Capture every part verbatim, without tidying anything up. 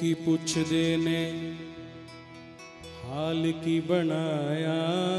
की पुछ देने हाल की बनाया।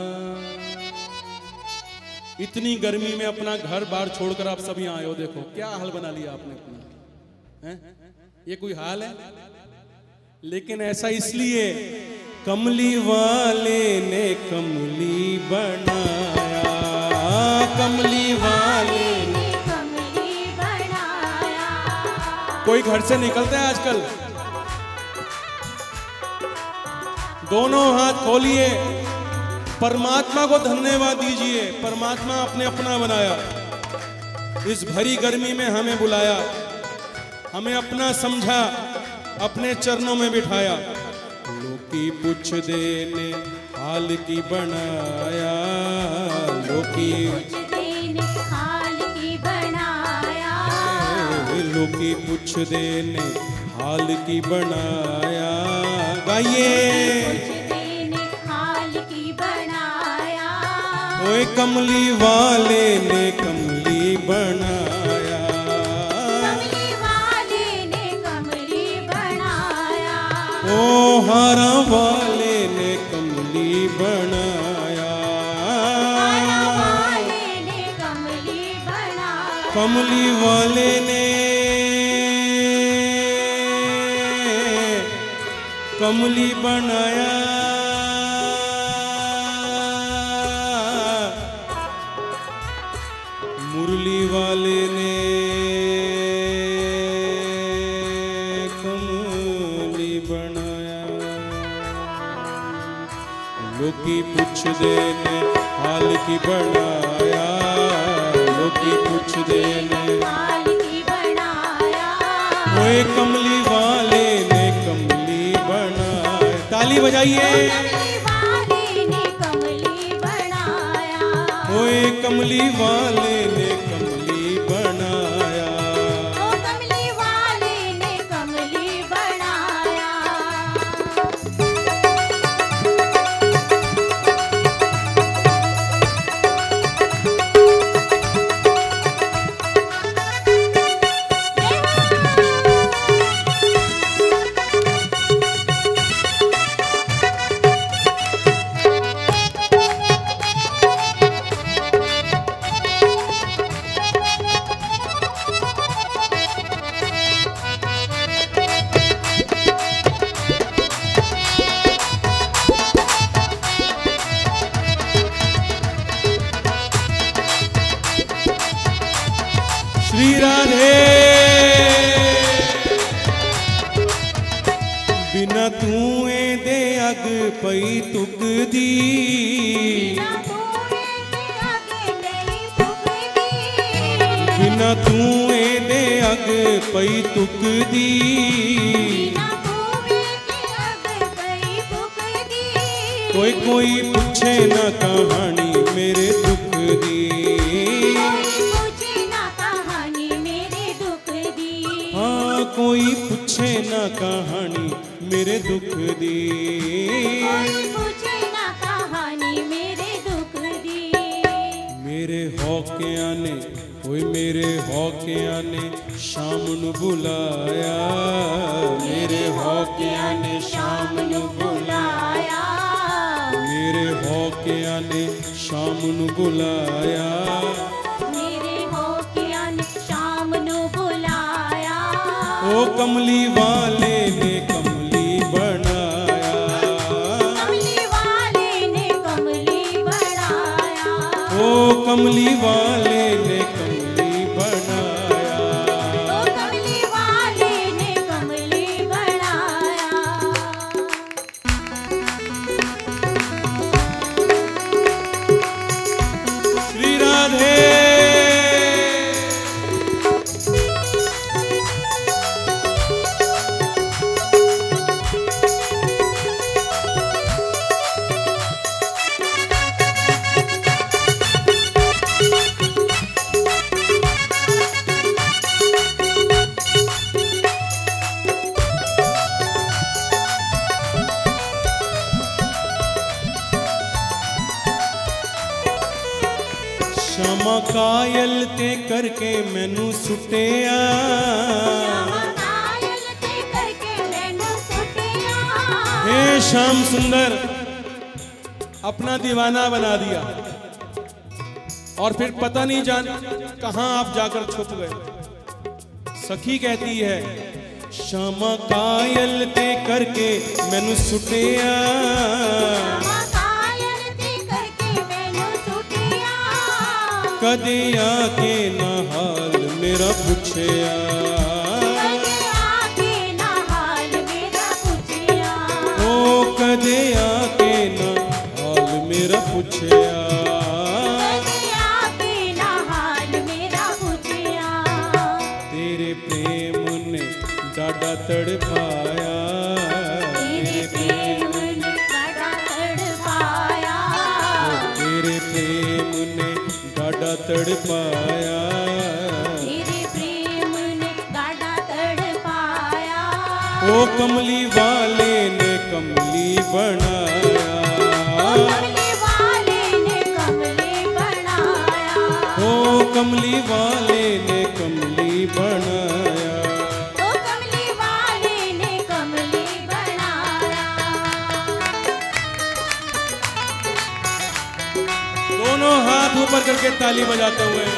इतनी गर्मी में अपना घर बार छोड़कर आप सब यहाँ आए हो, देखो क्या हाल बना लिया आपने अपना, हैं? ये कोई हाल है? लेकिन ऐसा इसलिए कमली वाले ने कमली बनाया, कमली वाले ने कमली बनाया। कोई घर से निकलता है आजकल, दोनों हाथ खोलिए, परमात्मा को धन्यवाद दीजिए। परमात्मा आपने अपना बनाया, इस भरी गर्मी में हमें बुलाया, हमें अपना समझा, अपने चरणों में बिठाया। लोकी पुछ देने हाल की बनाया, लोकी पुछ देने हाल की बनाया। लोकी पुछ देने हाल की बनाया। गाइए पुछ देने हाल की बनाया। ओए कमली वाले ने कमली बनाया, कमली वाले ने कमली बनाया। ओ हारा वाले ने कमली बनाया, हारा वाले ने कमली बनाया। कमली वाले ने कमली बनाया। मुरली वाले ने कमली बनाया। लोकी पुछ देने हाल की बनाया, लोकी पुछ देने हाल की बनाया। ओए कमली वाले ने कमली बनाया। ताली बजाइए। कमली वाले ने कमली बनाया। ओए कमली वाले ने कमली बनाया। ओ कमली वाले ने कमली बनाया। श्री राधे बिना धुएं दे अग पई तुक दी, बिना धुएं दे अग पई तुक दी। कोई कोई पूछे ना कहानी मेरे दुख दी, हाँ कोई पूछे ना कहानी मेरे दुख दी। मेरे हौकिया ने कोई मेरे हौकिया ने शाम नू बुलाया, मेरे हौकिया ने शाम नू बुलाया, मेरे हौकिया ने शाम नू बुलाया। ओ कमली वाले ने कमली बनाया, कमली वाले ने कमली बनाया। ओ कमली वाले ने कमली बनाया। ओ कमली वाले ने कमली बनाया। श्री राधे क्षमा कायल ते करके मैनू सुटिया, कायल ते करके मैनू ने श्याम सुंदर अपना दीवाना बना दिया और फिर पता नहीं जान कहां आप जाकर छुप गए। सखी कहती है श्यामा कायल ते करके मैनू सुटिया, कदे आके ना हाल मेरा पुछया, ओ कदे आके ना हाल मेरा पुछया। तेरे प्रेम ने डाडा तड़पाया, तेरे प्रेम ने डाडा तड़पाया, तेरे प्रेम ने डाडा तड़पाया, तेरे प्रेम ने डाडा तड़पाया। ओ कमली वाले ने कमली बनाया, कमली वाले ने कमली बनाया, ओ कमली वाले ने कमली बनाया, ओ कमली वाले ने कमली बनाया। दोनों हाथ ऊपर करके ताली बजाते हुए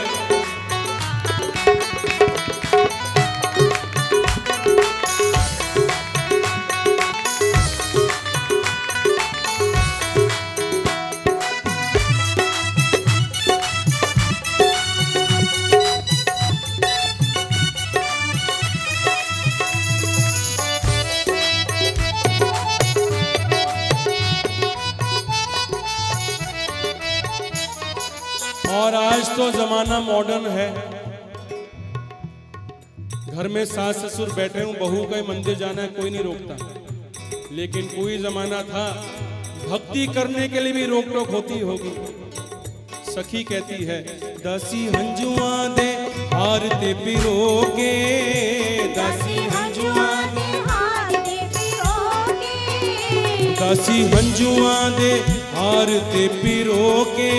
और आज तो जमाना मॉडर्न है, घर में सास ससुर बैठे हूं, बहू का मंदिर जाना है कोई नहीं रोकता। लेकिन कोई जमाना था भक्ति करने के लिए भी रोक टोक होती होगी। सखी कहती है दासी हंजुआ दे हार ते पिरोगे, दासी हंजुआ दे हार ते पिरोगे, दासी हंजुआ दे हार ते पिरोगे,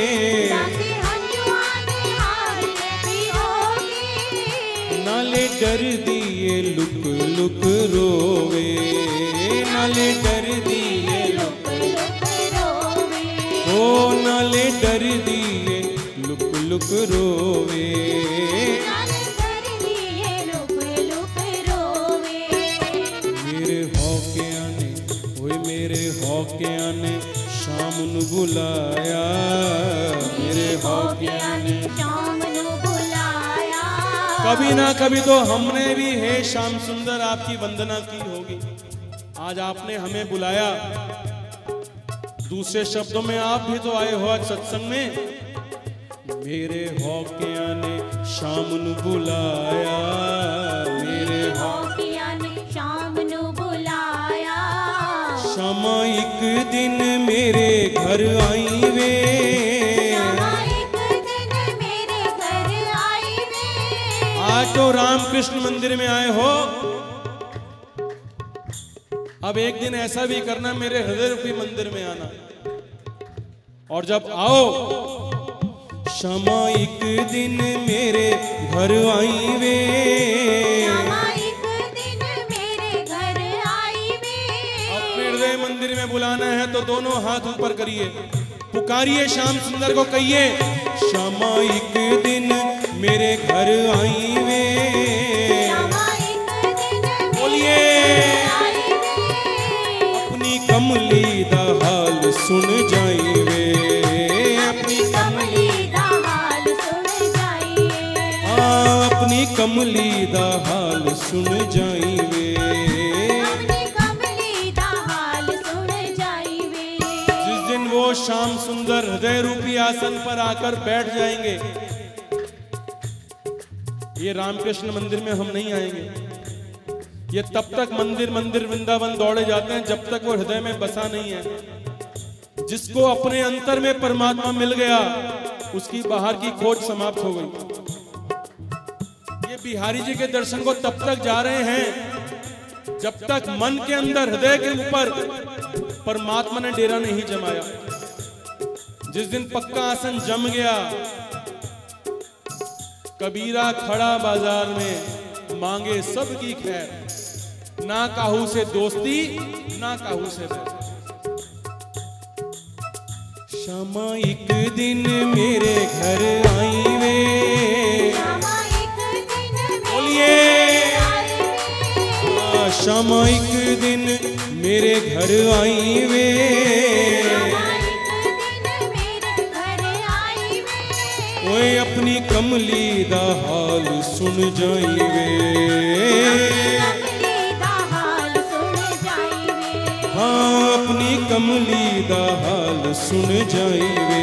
नाले डर दिए लुक लुक रोवे, नाले डर दिए लुक लुक रोवे, ओ नाले डर दिए लुक लुक रोवे, नाले डर दिए लुक लुक रोवे। मेरे हौकिया ने ओए मेरे हौकिया ने शाम नू बुलाया, मेरे हौकिया ने शाम नू बुलाया। कभी ना कभी तो हमने भी हे श्याम सुंदर आपकी वंदना की होगी। आज आपने हमें बुलाया, दूसरे शब्दों में आप भी तो आए हो आज सत्संग में। मेरे हौकिया ने शाम नू बुलाया, मेरे हौकिया ने शाम नू बुलाया, शामा एक दिन मेरे घर आई वे, आज तो रामकृष्ण मंदिर में आए हो, अब एक दिन ऐसा भी करना मेरे हृदय रूपी मंदिर में आना। और जब आओ क्षमा एक दिन मेरे घर आई वे, एक दिन मेरे घर आई वे। अपने हृदय मंदिर में बुलाना है तो दोनों हाथ ऊपर करिए, पुकारिए श्याम सुंदर को, कहिए क्षमा एक दिन मेरे घर आई वे, बोलिए अपनी कमली दा हाल सुन जाई वे, अपनी कमली दा हाल सुन जाई वे, हाँ अपनी कमली दा हाल सुन जाई वे, अपनी कमली दा हाल सुन जाई वे। जिस दिन वो श्याम सुंदर हृदय रूपी आसन पर आकर बैठ जाएंगे, ये रामकृष्ण मंदिर में हम नहीं आएंगे। ये तब तक मंदिर मंदिर वृंदावन दौड़े जाते हैं जब तक वो हृदय में बसा नहीं है। जिसको अपने अंतर में परमात्मा मिल गया उसकी बाहर की खोज समाप्त हो गई। ये बिहारी जी के दर्शन को तब तक जा रहे हैं जब तक मन के अंदर हृदय के ऊपर परमात्मा ने डेरा नहीं जमाया। जिस दिन पक्का आसन जम गया, कबीरा खड़ा बाजार में मांगे सबकी खैर, ना काहू से दोस्ती ना काहू से बैर। क्षमा एक दिन मेरे घर आई वे, बोलिए क्षमा एक दिन मेरे घर आई वे, ओए अपनी कमली दा हाल सुन जाई वे, हाँ अपनी कमली दा हाल सुन जाई वे।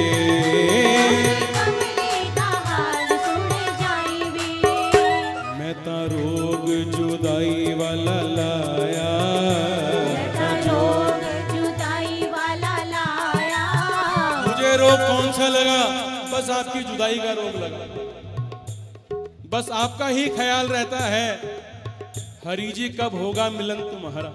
मैं ता रोग जुदाई वाला लाया, मुझे रोग कौन सा लगा? बस आपकी जुदाई का रोग लगा। बस आपका ही ख्याल रहता है, हरि जी कब होगा मिलन तुम्हारा,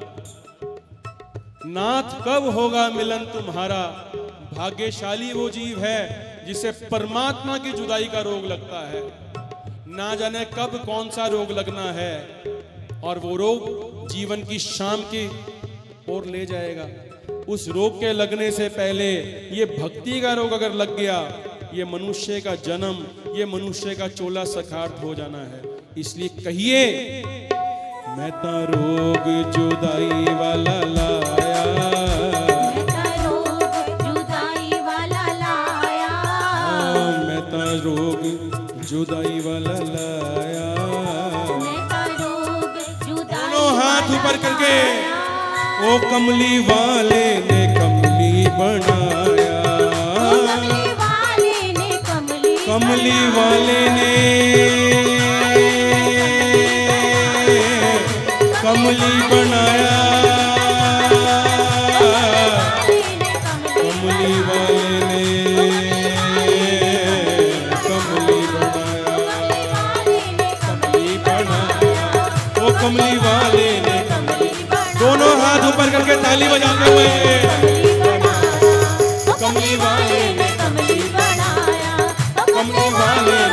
नाथ कब होगा मिलन तुम्हारा। भाग्यशाली वो जीव है जिसे परमात्मा की जुदाई का रोग लगता है। ना जाने कब कौन सा रोग लगना है, और वो रोग जीवन की शाम की ओर ले जाएगा। उस रोग के लगने से पहले ये भक्ति का रोग अगर लग गया, ये मनुष्य का जन्म, ये मनुष्य का चोला सखार्थ हो जाना है। इसलिए कहिए, मैं ता रोग जुदाई वाला लाया, मैं ता रोग जुदाई वाला लाया, हाँ मैं ता रोग जुदाई वाला लाया। मैं ता रोग जुदाई, दोनों हाथ ऊपर करके, ओ कमली वाले ने कमली बनाया, कमली वाले ने कमली बनाया, कमली वाले ने कमली बनाया, कमली बनाया, ओ कमली वाले ने कमली। दोनों हाथ ऊपर करके ताली बजाते हुए, कमली वाले ने कमली बनाया, कमली वाले